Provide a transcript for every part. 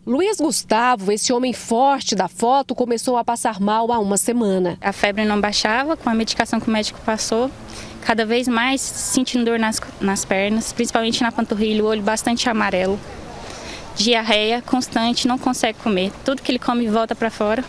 Luiz Gustavo, esse homem forte da foto, começou a passar mal há uma semana. A febre não baixava, com a medicação que o médico passou, cada vez mais sentindo dor nas pernas, principalmente na panturrilha, o olho bastante amarelo. Diarreia constante, não consegue comer. Tudo que ele come volta para fora.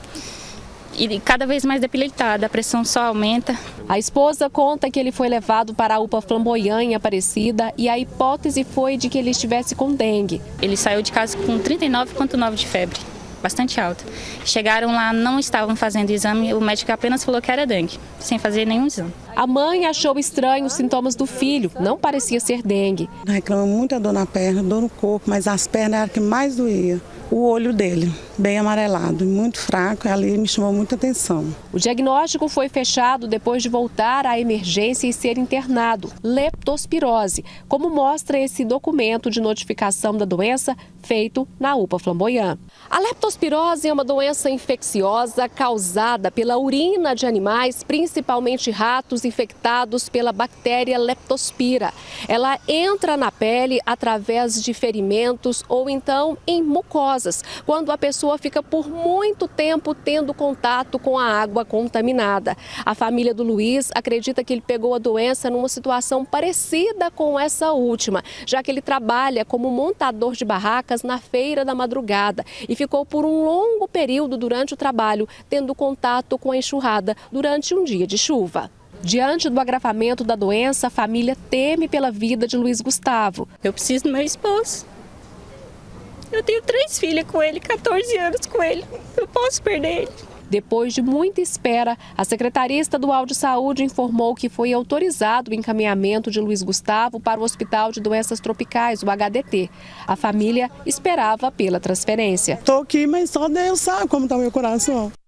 E cada vez mais debilitado, a pressão só aumenta. A esposa conta que ele foi levado para a UPA Flamboyant em Aparecida e a hipótese foi de que ele estivesse com dengue. Ele saiu de casa com 39,9 de febre, bastante alta. Chegaram lá, não estavam fazendo exame, o médico apenas falou que era dengue, sem fazer nenhum exame. A mãe achou estranho os sintomas do filho, não parecia ser dengue. Reclama muita dor na perna, dor no corpo, mas as pernas eram que mais doía. O olho dele, bem amarelado, muito fraco, ali me chamou muita atenção. O diagnóstico foi fechado depois de voltar à emergência e ser internado, leptospirose, como mostra esse documento de notificação da doença feito na UPA Flamboyant. A leptospirose é uma doença infecciosa causada pela urina de animais, principalmente ratos infectados pela bactéria Leptospira. Ela entra na pele através de ferimentos ou então em mucosas, quando a pessoa fica por muito tempo tendo contato com a água contaminada. A família do Luiz acredita que ele pegou a doença numa situação parecida com essa última, já que ele trabalha como montador de barracas na feira da madrugada e ficou por um longo período durante o trabalho tendo contato com a enxurrada durante um dia de chuva. Diante do agravamento da doença, a família teme pela vida de Luiz Gustavo. Eu preciso do meu esposo. Eu tenho 3 filhas com ele, 14 anos com ele. Eu posso perder ele. Depois de muita espera, a Secretaria Estadual de Saúde informou que foi autorizado o encaminhamento de Luiz Gustavo para o Hospital de Doenças Tropicais, o HDT. A família esperava pela transferência. Estou aqui, mas só Deus sabe como está o meu coração.